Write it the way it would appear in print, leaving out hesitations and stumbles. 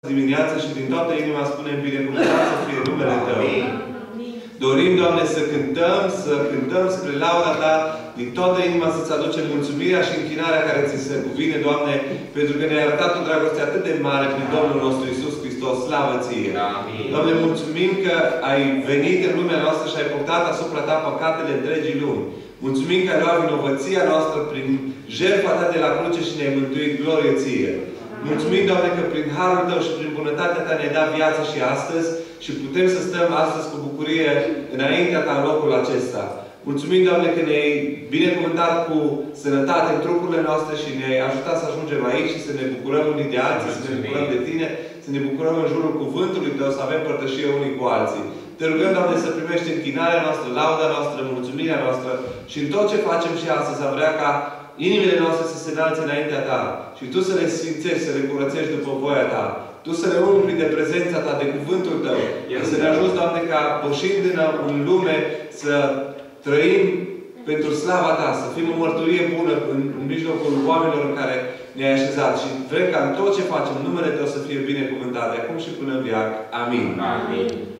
dimineață și din toată inima spunem binecuvântat să fie numele Tău. Dorim, Doamne, să cântăm spre lauda Ta, din toată inima să-ți aducem mulțumirea și închinarea care ți se cuvine, Doamne, pentru că ne-ai arătat o dragoste atât de mare prin Domnul nostru Iisus Hristos. Slavă Ție! Amin. Doamne, mulțumim că ai venit în lumea noastră și ai purtat asupra Ta păcatele întregii lumi. Mulțumim că ai luat vinovăția noastră prin jertfa Ta de la cruce și ne-ai mântuit. Glorie Ție! Mulțumim, Doamne, că prin harul Tău și prin bunătatea Ta ne-ai dat viață și astăzi și putem să stăm astăzi cu bucurie înaintea Ta în locul acesta. Mulțumim, Doamne, că ne-ai binecuvântat cu sănătate în trupurile noastre și ne-ai ajutat să ajungem aici și să ne bucurăm unii de alții, să ne bucurăm de Tine, să ne bucurăm în jurul cuvântului Tău, să avem părtășie unii cu alții. Te rugăm, Doamne, să primești închinarea noastră, lauda noastră, mulțumirea noastră și în tot ce facem și astăzi am vrea ca inimile noastre să se înalțe înaintea Ta și Tu să le sfințești, să le curățești după voia Ta. Tu să le umpli de prezența Ta, de cuvântul Tău. Să ne ajuți, Doamne, ca pășind în lume să trăim pentru slava Ta, să fim o mărturie bună în mijlocul oamenilor în care ne-ai așezat. Și vrem ca în tot ce facem, numele Tău să fie binecuvântat de acum și până în veac. Amin. Amin.